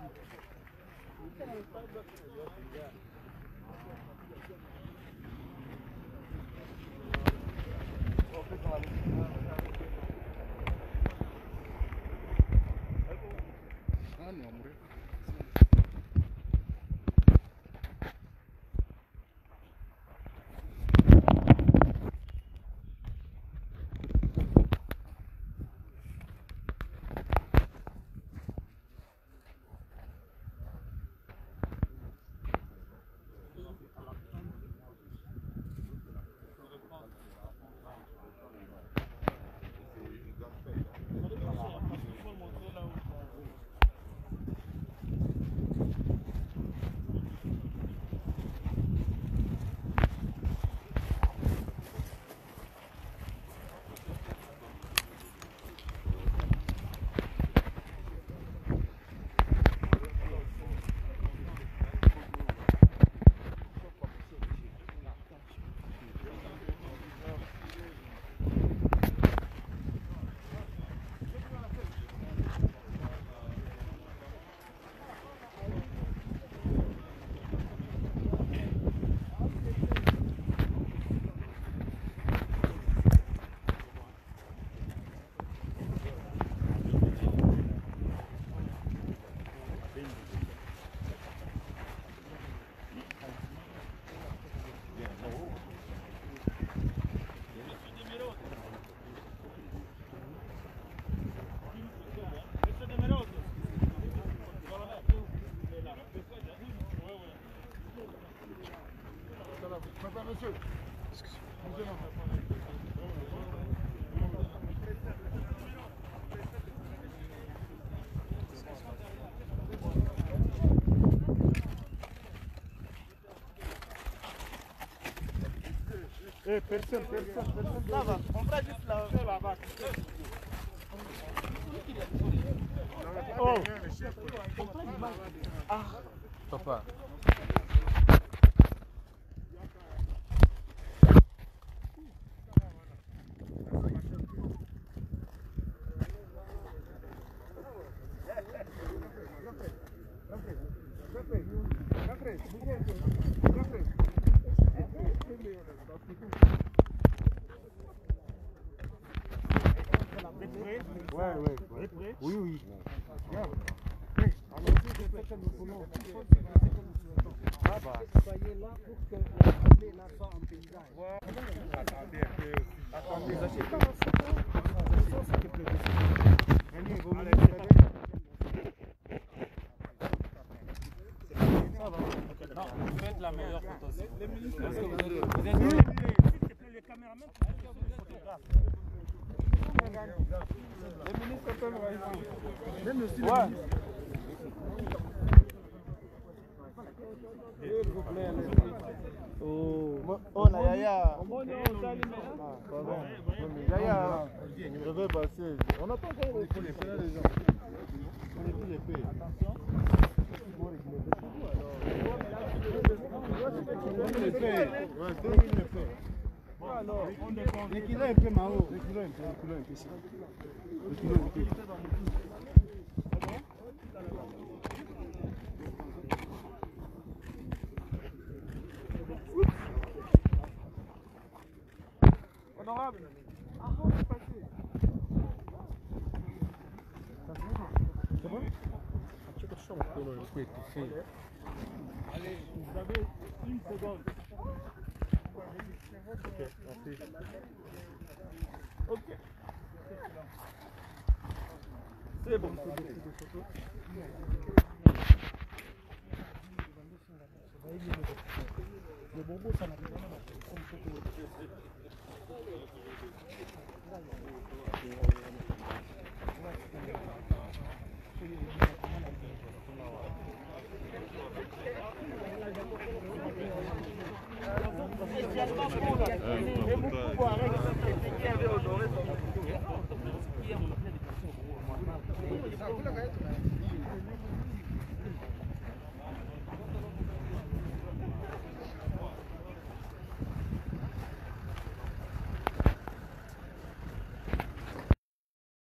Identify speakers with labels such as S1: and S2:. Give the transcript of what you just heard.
S1: Monsieur. Personne.
S2: Ça va, on va juste là.
S1: Oh.
S2: Ah.
S1: Papa. Ouais. Oui. Ah bah.
S2: Soyez là pour que la soit en paysage.
S1: Attendez un peu. Attendez,
S2: Allez,
S3: Non, vous faites la meilleure photo aussi.
S2: les ministres, les caméramans, les photographes. Les ministres peuvent répondre. Même aussi les ministres. S'il vous plaît,
S1: Oh la Yaya.
S2: Yaya,
S1: Je vais passer. On n'a pas encore les gens. On est tous les pays. Les kilos un peu Mao. Les kilos un peu.
S2: honorable.
S1: C'est bon?
S2: Allez, vous avez une seconde.
S1: Ok, merci.
S2: Ok. C'est bon. Le bonbon, ça n'a pas